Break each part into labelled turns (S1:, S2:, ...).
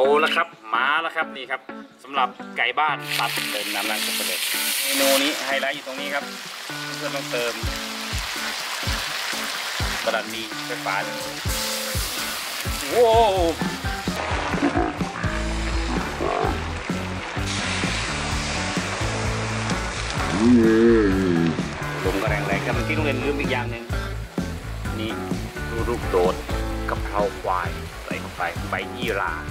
S1: โอ้แล้วครับมาแล้วครับนี่ครับสำหรับไก่บ้านตัดเติมน้ำล้างช็อกโกแลตเมนูนี้ไฮไลท์อยู่ตรงนี้ครับเพื่อนต้องเติมบรันดีไฟฟ้าโว้ลมก็แรงๆครับเมื่อกี้ต้องเรียนลืมอีกอย่างหนึ่งนี่ลูกโดดกะเพราควายใส่เข้าไปใบยี่หร่า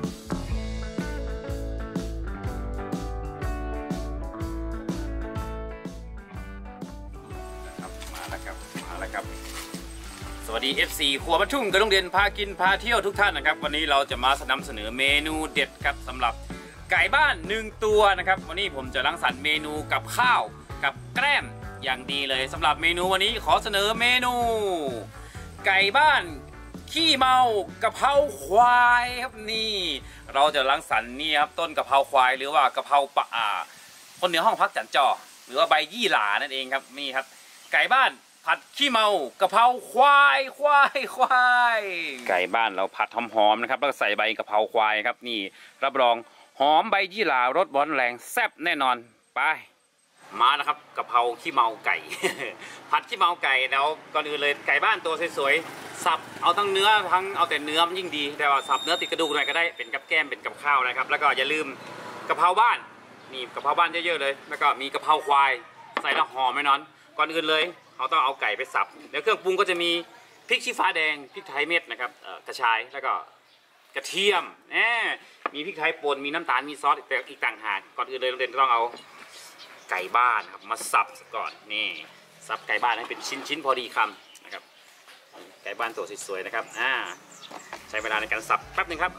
S1: สวัสดี FC ครัวบ้านทุ่งกระดงเด่นพากินพาเที่ยวทุกท่านนะครับวันนี้เราจะมานำเสนอเมนูเด็ดครับสำหรับไก่บ้าน1ตัวนะครับวันนี้ผมจะรังสรรค์เมนูกับข้าวกับแกล้มอย่างดีเลยสำหรับเมนูวันนี้ขอเสนอเมนูไก่บ้านขี้เมากะเพราควายครับนี่เราจะรังสรรค์นี่ครับต้นกะเพราควายหรือว่ากะเพราป่าคนเหนือห้องพักจันจอหรือว่าใบยี่หร่านั่นเองครับนี่ครับไก่บ้านผัดขี้เมากะเพราควายไก่บ้านเราผัดหอมๆนะครับแล้วก็ใส่ใบกะเพราควายครับนี่รับรองหอมใบยี่หร่ารสร้อนแรงแซ่บแน่นอนไปมาแล้วครับกะเพราขี้เมาไก่ ผัดขี้เมาไก่แล้วก่อนอื่นเลยไก่บ้านตัวสวยๆสับเอาทั้งเนื้อทั้งเอาแต่เนื้อมันยิ่งดีแต่ว่าสับเนื้อติดกระดูกหน่อยก็ได้เป็นกับแก้มเป็นกับข้าวนะครับแล้วก็อย่าลืมกะเพราบ้านนี่กะเพราบ้านเยอะๆเลยแล้วก็มีกะเพราควายใส่แล้วหอมแน่นอนก่อนอื่นเลยเราต้องเอาไก่ไปสับเดี๋ยวเครื่องปรุงก็จะมีพริกชี้ฟ้าแดงพริกไทยเม็ดนะครับกระชายแล้วก็กระเทียมมีพริกไทยป่นมีน้ำตาลมีซอสอีกต่างหากก่อนอื่นเลยเราต้องเอาไก่บ้านครับมาสับก่อนนี่สับไก่บ้านให้เป็นชิ้นพอดีคำนะครับไก่บ้านตัวสวยๆนะครับใช้เวลาในการสับแป๊บนึงครับ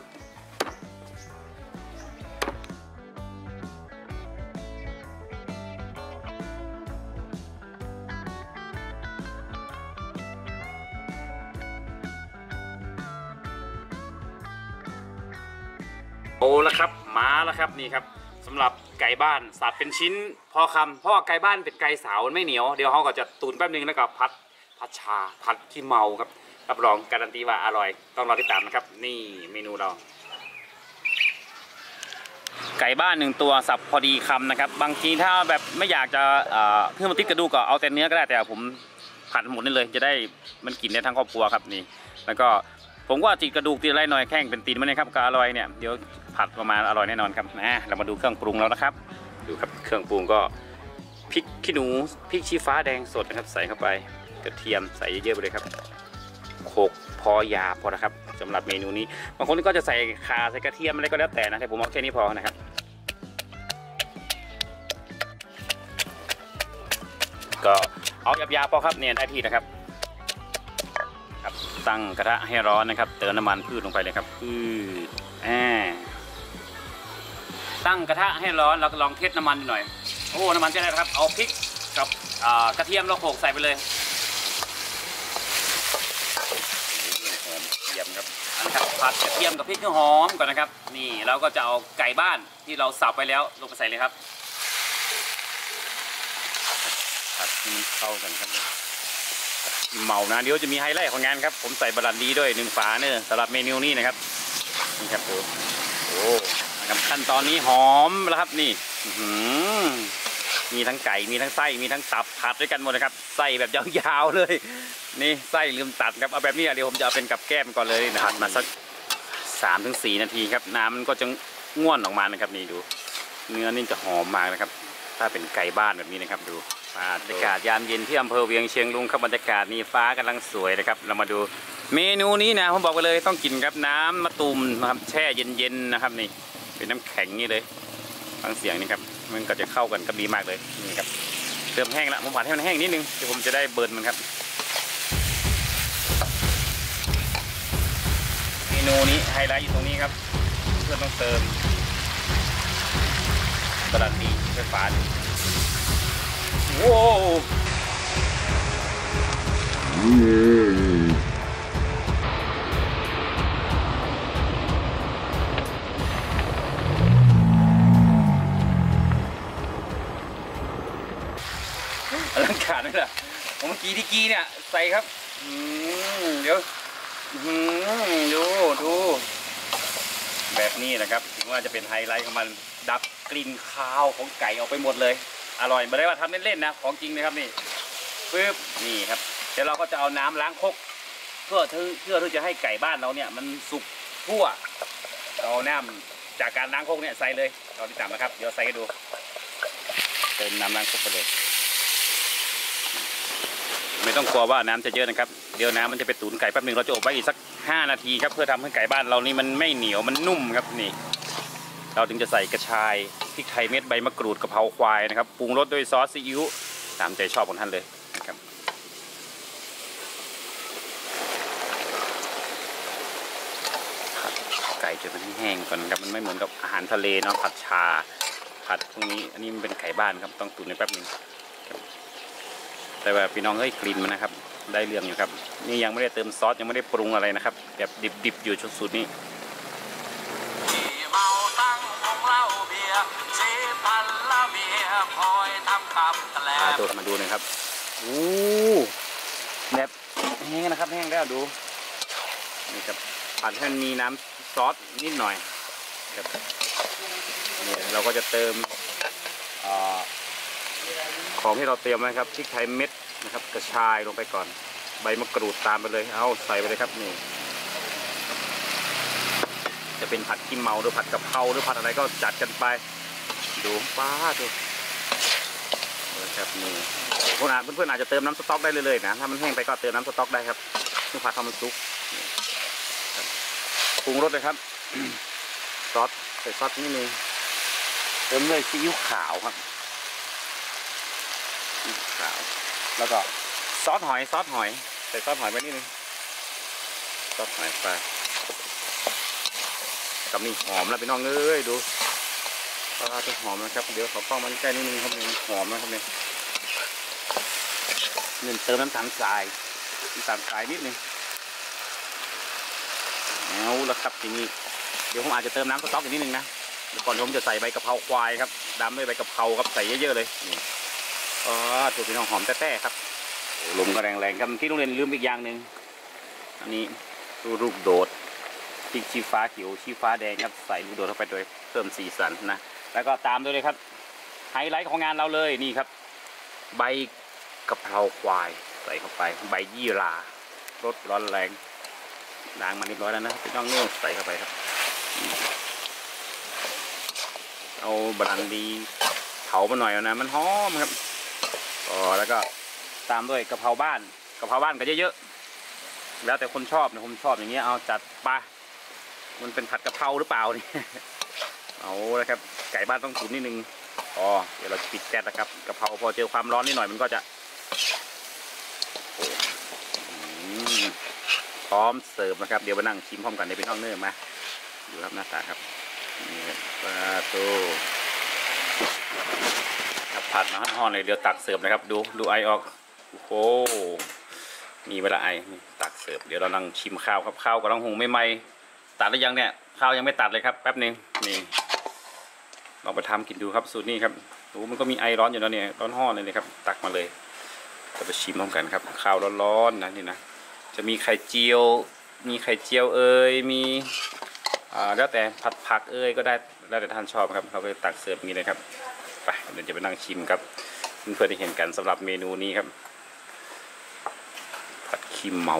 S1: โอ้แล้วครับมาแล้วครับนี่ครับสำหรับไก่บ้านสับเป็นชิ้นพอคำเพราะไก่บ้านเป็นไก่สาวมันไม่เหนียวเดี๋ยวเขาก็จะตุ๋นแป๊บนึงแล้วก็ผัดชาผัดขี้เมาครับรับรองการันตีว่าอร่อยต้องรอติดตามนะครับนี่เมนูเราไก่บ้าน1ตัวสับพอดีคำนะครับบางทีถ้าแบบไม่อยากจะเพื่อมันติดกระดูกก็เอาแต่เนื้อก็ได้แต่ผมผัดหมดนี่เลยจะได้มันกินได้ทั้งครอบครัวครับนี่แล้วก็ผมว่าติดกระดูกติดอะไรหน่อยแข้งเป็นตีนมันนะครับก็อร่อยเนี่ยเดี๋ยวผัดประมาณอร่อยแน่นอนครับเรามาดูเครื่องปรุงแล้วนะครับดูครับเครื่องปรุงก็พริกขี้หนูพริกชี้ฟ้าแดงสดนะครับใส่เข้าไปกระเทียมใส่เยอะๆไปเลยครับโขลกพอหยาบพอนะครับสำหรับเมนูนี้บางคนก็จะใส่ข่าใส่กระเทียมอะไรก็แล้วแต่นะแต่ผมเอาแค่นี้พอนะครับก็เอาหยาบๆพอครับเนี่ยได้ที่นะครับตั้งกระทะให้ร้อนนะครับเติมน้ำมันพืชลงไปเลยครับตั้งกระทะให้ร้อนเราก็ลองเทสน้ำมันหน่อยโอ้น้ำมันจะได้ครับเอาพริกกับกระเทียมเราโขลกใส่ไปเลยเยี่ยมครับนะครับผัดกระเทียมกับพริกให้หอมก่อนนะครับนี่เราก็จะเอาไก่บ้านที่เราสับไปแล้วลงไปใส่เลยครับผัดให้เข้ากันครับเมานะเดี๋ยวจะมีไฮไลท์ของงานครับผมใส่บรันดีด้วย1 ฝาเนี่ยสำหรับเมนูนี้นะครับนี่ครับดูโอ้นะครับขั้นตอนนี้หอมแล้วครับนี่มีทั้งไก่มีทั้งไส้มีทั้งตับผัดด้วยกันหมดนะครับไส้แบบยาวๆเลยนี่ไส้ลืมตัดครับเอาแบบนี้เดี๋ยวผมจะเอาเป็นกับแก้มก่อนเลยนะผัดมาสัก3-4 นาทีครับน้ำมันก็จะง่วนออกมานะครับนี่ดูเนื้อนี่จะหอมมากนะครับถ้าเป็นไก่บ้านแบบนี้นะครับดูบรรยากาศยามเย็นที่อำเภอเวียงเชียงรุ้งครับบรรยากาศนี่ฟ้ากำลังสวยนะครับเรามาดูเมนูนี้นะผมบอกไปเลยต้องกินครับน้ำมะตูมนะครับแช่เย็นๆนะครับนี่เป็นน้ำแข็งนี่เลยฟังเสียงนี่ครับมันก็จะเข้ากันก็ดีมากเลยนี่ครับเริ่มแห้งแล้วผมผัดให้มันแห้งนิดนึงเดี๋ยวผมจะได้เบิร์นมันครับเมนูนี้ไฮไลท์อยู่ตรงนี้ครับเพื่อนต้องเติมบรันดีไฟฟ้าโว้อลังการไหมล่ะผมเมื่อกี้ที่กี้เนี่ยใส่ครับเดี๋ยวดูแบบนี้นะครับถึงว่าจะเป็นไฮไลท์ของมันดับกลิ่นคาวของไก่ออกไปหมดเลยอร่อยไม่ได้ว่าทำเล่นๆนะของจริงนะครับนี่ปึ๊บนี่ครับเดี๋ยวเราก็จะเอาน้ำล้างครกเพื่อที่จะให้ไก่บ้านเราเนี่ยมันสุกทั่วเอาน้ำจากการล้างครกเนี่ยใส่เลยเราที่ตามนะครับเดี๋ยวใส่ให้ดูเติมน้ำล้างครกไปเลยไม่ต้องกลัวว่าน้ำจะเยอะนะครับเดี๋ยวน้ำมันจะไปตุ๋นไก่แป๊บนึงเราจะอบไว้อีกสัก5 นาทีครับเพื่อทำให้ไก่บ้านเรานี่มันไม่เหนียวมันนุ่มครับนี่เราถึงจะใส่กระชายพริกไทยเม็ดใบมะกรูดกะเพราควายนะครับปรุงรสด้วยซอสซีอิ๊วตามใจชอบของท่านเลยนะครับผัดไก่จนมันแห้งก่อนครับมันไม่เหมือนกับอาหารทะเลเนาะผัดชาผัดพวกนี้อันนี้มันเป็นไก่บ้านครับต้องตุ๋นในแป๊บนึงแต่ว่าพี่น้องเอ้ยกลิ่นมันนะครับได้เรื่องอยู่ครับนี่ยังไม่ได้เติมซอสยังไม่ได้ปรุงอะไรนะครับแบบดิบๆอยู่ชุดสูตรนี้เมาตั้งวงเล่าเบียร์เชพันละเบียร์คอยทำกับแกล้มตัวมาดูหน่อยครับโอ้แบบแห้งนะครับแห้งแล้วดูนี่ครับผัดให้มันมีน้ำซอสนิดหน่อยครับนี่เราก็จะเติมของที่เราเตรียมไว้ครับพริกไทยเม็ดนะครับกระชายลงไปก่อนใบมะกรูดตามไปเลยเอาใส่ไปเลยครับนี่จะเป็นผัดขี้เมาหรือผัดกะเพราหรือผัดอะไรก็จัดกันไปดูป้าดูนะครับนี่เพื่อนอาจจะเติมน้ำสต๊อกได้เลยนะถ้ามันแห้งไปก็เติมน้ำสต๊อกได้ครับเพื่อผัดทำมันซุกปรุงรสเลยครับซอสใส่ซอสนิดนึงเติมด้วยซีอิ๊วขาวครับขาวแล้วก็ซอสหอยใส่ซอสหอยไปนิดนึงซอสหอยไปกับนี่หอมแล้วพี่น้องเอ้ยดูปลาจะหอมนะครับเดี๋ยวขอเข้ามาใกล้นิดนึงครับนี่หอมนะครับเนี่ยเติมน้ำตาลทรายนิดนึงเอาละครับทีนี้เดี๋ยวผมอาจจะเติมน้ำสต๊อกอีกนิดนึงนะเดี๋ยวก่อนผมจะใส่ใบกะเพราควายครับดำด้วยใบกะเพราครับใส่เยอะๆเลยนี่ถูกพี่น้องหอมแต้ๆครับลมก็แรงๆครับที่โรงเรียนลืมอีกอย่างหนึ่งอันนี้ลูกโดดพริกชี้ฟ้าเขียวชี้ฟ้าแดงครับใส่ลูกโดดเข้าไปโดยเพิ่มสีสันนะแล้วก็ตามด้วยเลยครับไฮไลท์ของงานเราเลยนี่ครับใบกะเพราควายใส่เข้าไปใบยี่รารสร้อนแรงล้างมาเรียบร้อยแล้วนะพี่น้องเนื้อใส่เข้าไปครับเอาบรันดีเผามาหน่อยนะมันหอมครับแล้วก็ตามด้วยกะเพราบ้านก็เยอะๆแล้วแต่คนชอบนะผมชอบอย่างเงี้ยเอาจัดไปมันเป็นผัดกะเพราหรือเปล่านี่เอาละครับไก่บ้านต้องตุ๋นนิดนึงเดี๋ยวเราปิดแก๊สนะครับกะเพราพอเจอความร้อนนิดหน่อยมันก็จะพร้อมเสิร์ฟนะครับเดี๋ยวมานั่งชิมพร้อมกันในเป็นห้องเนื้อมาดูครับหน้าตาครับนี่ครับปลาโตผัดมาห่อเลยเดี๋ยวตักเสิร์ฟนะครับดูไอออกโอ้มีเวลาไอตักเสิร์ฟเดี๋ยวเรานั่งชิมข้าวครับข้าวกำลังหุงไม่ไหมตัดหรือยังเนี่ยข้าวยังไม่ตัดเลยครับแป๊บนึงนี่ลองไปทำกินดูครับสูตรนี้ครับมันก็มีไอร้อนอยู่แล้วเนี่ยร้อนห่อเลยครับตักมาเลยจะไปชิมพร้อมกันครับข้าวร้อนๆนะนี่นะจะมีไข่เจียวเอ่ยมีแล้วแต่ผัดผักเอ่ยก็ได้แล้วแต่ท่านชอบครับเขาไปตักเสิร์ฟอย่างนี้เลยครับไปเดี๋ยวจะไปนั่งชิมครับเพื่อนๆได้เห็นกันสำหรับเมนูนี้ครับผัดขี้เมา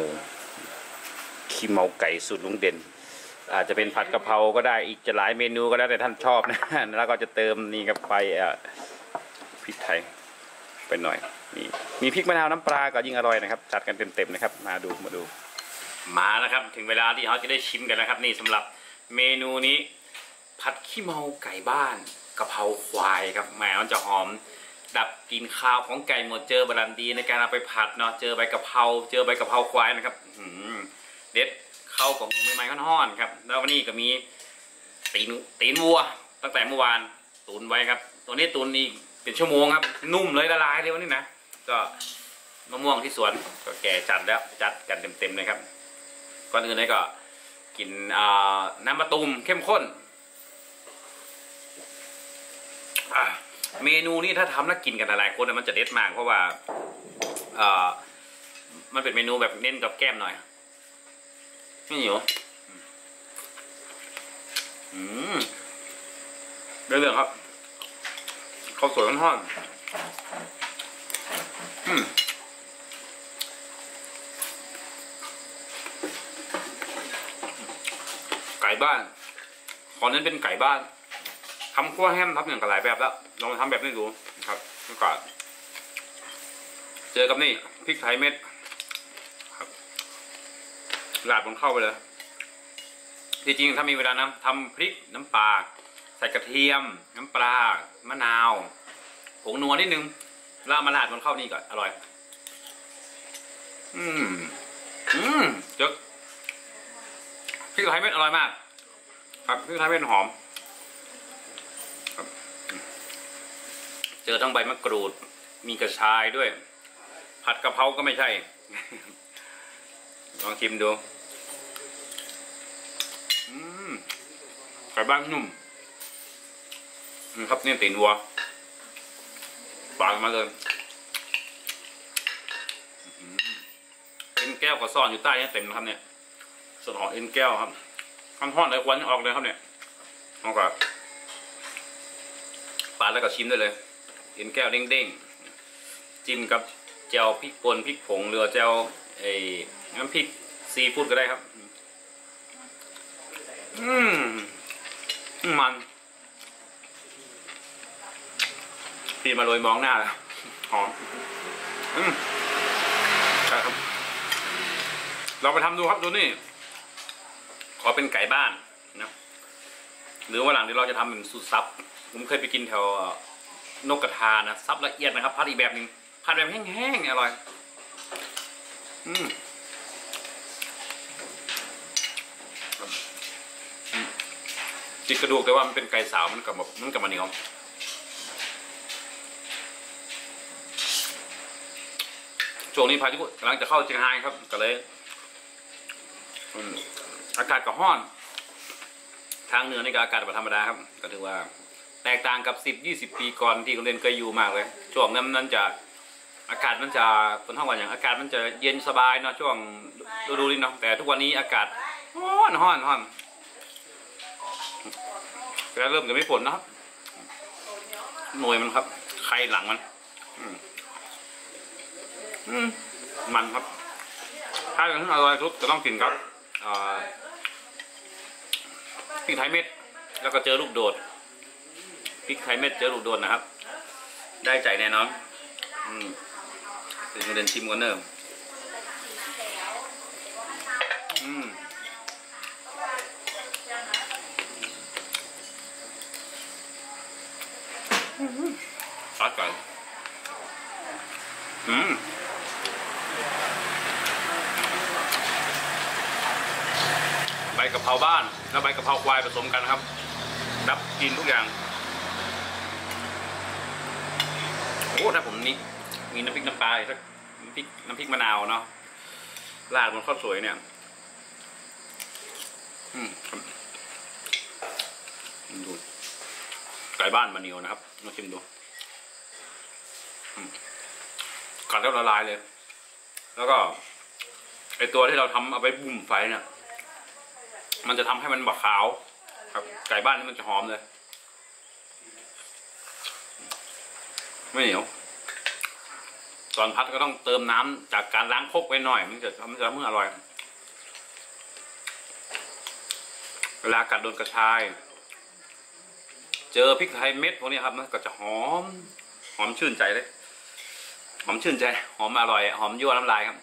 S1: ไก่สูตรลุงเด่นอาจจะเป็นผัดกะเพราก็ได้อีกจะหลายเมนูก็แล้วแต่ท่านชอบนะแล้วก็จะเติมนี่กับไปพริกไทยไปหน่อยนี่มีพริกมะนาวน้ำปลาก็ยิ่งอร่อยนะครับจัดกันเต็มๆนะครับมาดูมาแล้วครับถึงเวลาที่เราจะได้ชิมกันนะครับนี่สำหรับเมนูนี้ผัดขี้เมาไก่บ้านกะเพราควายครับแหมมันจะหอมดับกลิ่นคาวของไก่หมดเจอบรันดีในการเอาไปผัดเนาะเจอใบกะเพราควายนะครับเด็ดเข้ากับหมูใหม่ๆห่อนๆครับแล้ววันนี้ก็มีตีนวัวตั้งแต่เมื่อวานตุนไว้ครับตัวนี้ตุนอีกเป็นชั่วโมงครับนุ่มเลยละลายเลยวันนี้นะก็มะม่วงที่สวนก็แก่จัดแล้วจัดกันเต็มๆเลยครับก่อนอื่นเลยก็กินน้ำมะตูมเข้มข้นเมนูนี้ถ้าทำแล้วกินกันหลายคนมันจะเด็ดมากเพราะว่ามันเป็นเมนูแบบเน้นกับแก้มหน่อยไม่หิวเรื่องครับข้าวสวยทอดไก่บ้านขอเน้นเป็นไก่บ้านทำคั่วแฮมครับอย่างกับหลายแบบแล้วลองทำแบบนี้ดูครับแล้วก็เจอกับนี่พริกไทยเม็ดครับราดบนเข้าไปเลยที่จริงถ้ามีเวลานะทำพริกน้ำปลาใส่กระเทียมน้ำปลามะนาวผงนัวนิดนึงแล้วมาราดบนข้าวนี่ก่อนอร่อยเจ๊กพริกไทยเม็ดอร่อยมากครับพริกไทยเม็ดหอมเจอทั้งใบมะกรูดมีกระชายด้วยผัดกะเพราก็ไม่ใช่ลองชิมดูไก่บ้านนุ่มครับนี่ตีนวัวปากมาเลยเอ็นแก้วก็ซ่อนอยู่ใต้นี้เต็มนะครับเนี่ยส่วนของเอ็นแก้วครับข้างห้อนเลยควันออกเลยครับเนี่ยเอากับปาดแล้วก็ชิมได้เลยเอ็นแก้วเด้งๆจิ้มกับแจ่วพริกป่นพริกผงหรือแจ่วน้ำพริกซีฟู้ดก็ได้ครับมันพี่มาโรยมองหน้าแล้วหอมครับเราไปทำดูครับดูนี่ขอเป็นไก่บ้านนะหรือว่าหลังที่เราจะทำเป็นสูตรซับผมเคยไปกินแถวนกกระทานะซับละเอียดนะครับพัดอีกแบบหนึ่งพัดแบบแห้งๆอร่อยจิกกระดูกแต่ว่ามันเป็นไก่สาวมันกับมันเหนียวช่วงนี้พายุกำลังจะเข้าเชียงรายครับก็เลยอากาศก็ร้อนทางเหนือในอากาศแบบธรรมดาครับก็ถือว่าแตกต่างกับ10-20 ปีก่อนที่โรงเรียนเคยอยู่มากเลยช่วงนั้นจะอากาศมันจะเป็นห้องวันอย่างอากาศมันจะเย็นสบายเนาะช่วงฤดูนี้เนาะแต่ทุกวันนี้อากาศร้อนแล้วเริ่มจะไม่ฝนนะครับหน่วยมันครับไข่หลังมันครับถ้าอย่างที่อร่อยสุดจะต้องกินครับพริกไทยเม็ดแล้วก็เจอลูกโดดพริกไทยเม็ดเจอลูกโดดนะครับได้ใจแน่นอนเดี๋ยวเดินชิมกันเนอะซัดก่อนใบกะเพราบ้านและใบกะเพราควายผสมกันครับดับกินทุกอย่างโอ้ถ้าผมนี่มีน้ำพริกน้ำปลาสักน้ำพริกมะนาวเนาะราดบนข้าวสวยเนี่ยดูไก่บ้านมาเนียวนะครับมาชิมดูกัดแล้วละลายเลยแล้วก็ไอตัวที่เราทำเอาไปบุ่มไฟเนี่ยมันจะทำให้มันบักขาวครับไก่บ้านนี่มันจะหอมเลยไม่เหนียวตอนพัดก็ต้องเติมน้ำจากการล้างครกไว้หน่อยมันจะทำให้อร่อยเวลากัดโดนกระชายเจอพริกไทยเม็ดพวกนี้ครับมันก็จะหอมชื่นใจเลยหอมชื่นใจหอมอร่อยหอมยั่วน้ำลายครับ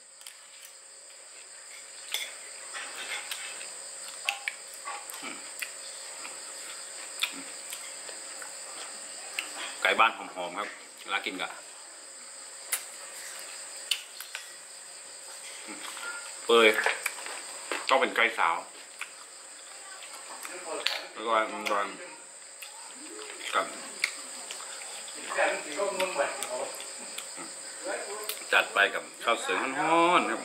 S1: ไก่บ้านหอมๆครับเวลากินก็เปื่อยต้องเป็นไก่สาวแล้วก็มันกับจัดไปกับข้าวสวยร้อนๆครับ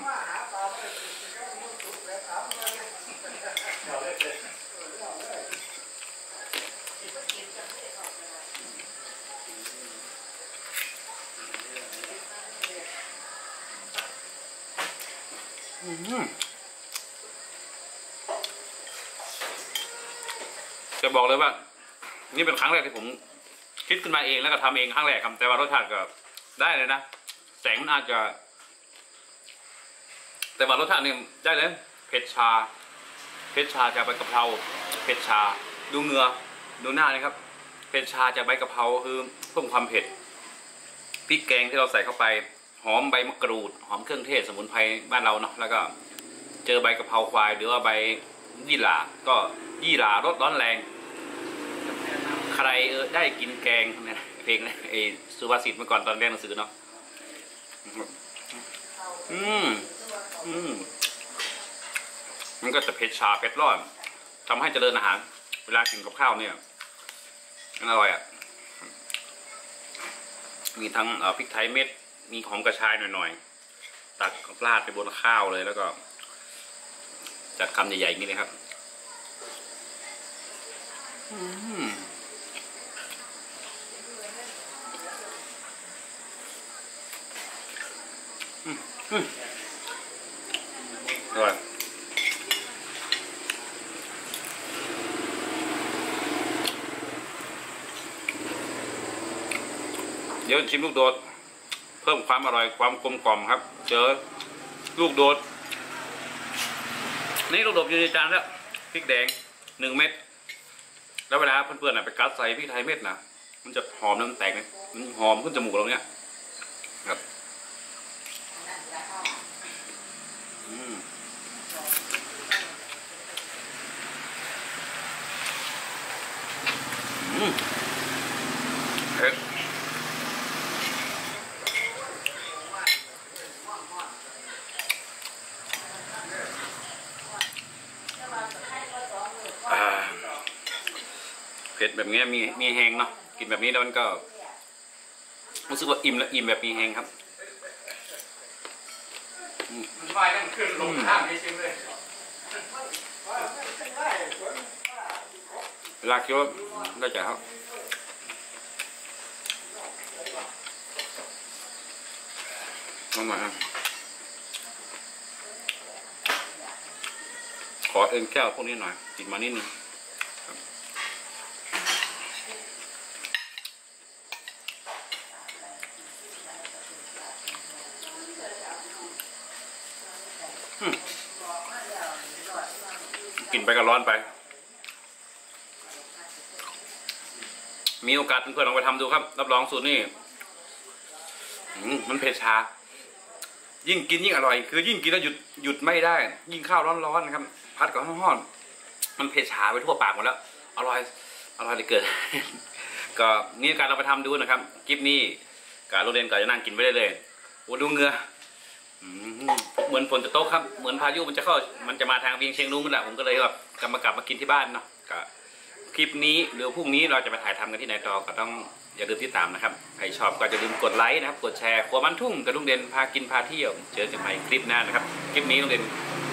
S1: จะบอกเลยว่านี่เป็นครั้งแรกที่ผมคิดขึ้นมาเองแล้วก็ทำเองครั้งแรกครับแต่ว่ารสชาติก็ได้เลยนะแสงมันอาจจะแต่ว่ารสชาตินี่ได้เลยเผ็ดชาจากใบกะเพราเผ็ดชาดูเงือดูหน้านี่ครับเผ็ดชาจากใบกะเพราคือเพิ่มความเผ็ดพริกแกงที่เราใส่เข้าไปหอมใบมะกรูดหอมเครื่องเทศสมุนไพรบ้านเราเนาะแล้วก็เจอใบกะเพราควายหรือว่าใบยี่หร่าก็ยี่หร่ารสร้อนแรงใครได้กินแกงเนี่ยเพลงไอ้สุภาษิตเมื่อก่อนตอนเรียนหนังสือเนาะมันก็จะเผ็ดชาเผ็ดร้อนทำให้เจริญอาหารเวลากินกับข้าวเนี่ยอร่อยอ่ะมีทั้งพริกไทยเม็ดมีหอมกระชายหน่อยๆตักราดไปบนข้าวเลยแล้วก็จัดคำใหญ่ๆนี่เลยครับอร่อยเดี๋ยวชิมลูกโดดเพิ่มความอร่อยความกลมกล่อมครับเจอลูกโดดนี่ลูกโดดอยู่ในจานแล้วพริกแดง1 เม็ดแล้วเวลาเพื่อนๆไปกัดใส่พริกไทยเม็ดนะมันจะหอมน้ำแตกเลยมันหอมขึ้นจมูกเราเนี้ยครับเผ็ดเผ็ดแบบนี้มีแห้งเนาะกินแบบนี้แล้วมันก็รู้สึกว่าอิ่มและอิ่มแบบมีแห้งครับมันไฟนั่นขึ้นลงข้างนี้ชิมเลยเวลาเคี้ยวได้ใจครับน้องหน่อยครับขอเอ็นแก้วพวกนี้หน่อยติดมานิดนึงกินไปก็ร้อนไปมีโอกาสเพื่อนๆลองไปทำดูครับรับรองสูตรนี่มันเผ็ดชายิ่งกินยิ่งอร่อยคือยิ่งกินแล้วหยุดไม่ได้ยิ่งข้าวร้อนๆนะครับพัดกับห้อนๆมันเผ็ดชาไปทั่วปากหมดแล้วอร่อยเลยเกิด ก็นี่การเราไปทำดูนะครับคลิปนี้การโรงเรียนก็จะนั่งกินไปได้เลยโอ้ดูเงือเหมือนฝนจะตกครับเหมือนพายุมันจะมาทางเวียงเชียงรุ้งนั่นแหละผมก็เลยแบบกลับมากินที่บ้านเนาะก็คลิปนี้หรือพรุ่งนี้เราจะไปถ่ายทำกันที่ไหนต่อก็ต้องอย่าลืมติดตามนะครับใครชอบก็อย่าลืมกดไลค์นะครับกดแชร์ครัวบ้านทุ่งกับลุงเด่นพากินพาเที่ยวเจอกันใหม่คลิปหน้านะครับคลิปนี้ลุงเด่น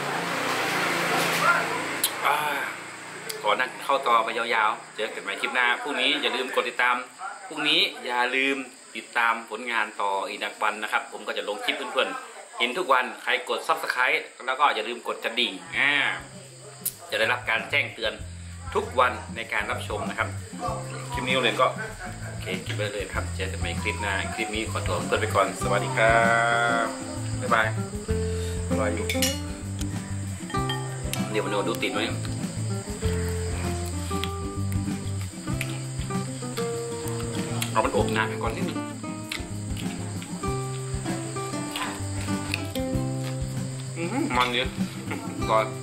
S1: ขอนั่งเข้าต่อไปยาวๆเจอกันใหม่คลิปหน้าพรุ่งนี้อย่าลืมกดติดตามพรุ่งนี้อย่าลืมติดตามผลงานต่ออีกนักวันนะครับผมก็จะลงคลิปเพื่อนๆเห็นทุกวันใครกด Subscribe แล้วก็อย่าลืมกดกระดิ่งจะได้รับการแจ้งเตือนทุกวันในการรับชมนะครับคลิปนี้เลยก็โอเคคลิปไปเลยครับเจอกันใหม่คลิปหน้าคลิปนี้ขอตัวเพื่อนไปก่อนสวัสดีครับบ๊ายบายรออยู่เดี๋ยวมาดูติดไหมเรามันอบนานไปก่อนนิดนึงมันเยอะก่อน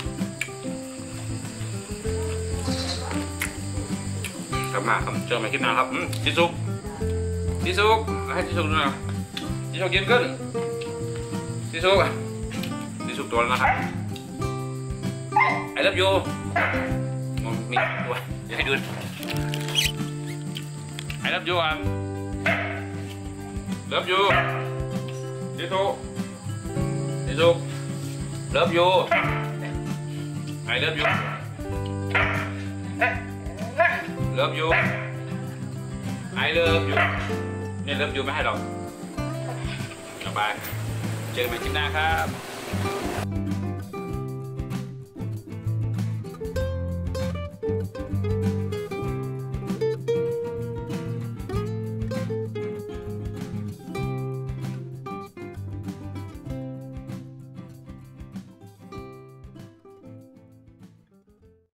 S1: กลับมาครับเจอกันคลิปหน้าครับจิซุกให้จิซุกดูหน่อยจิซุกยืนขึ้นจิซุกตัวแล้วนะครับไอ้เลิฟยูมีตัวจะให้ดูไอ้เลิฟยูเลิฟยูจิซุกเลิฟยูไอ้เลิฟยูเลิฟยูไอเลิฟยูเนี่ยเลิฟยูไม่ให้หรอกต่อไปเจอกันใหม่คลิปหน้าครับ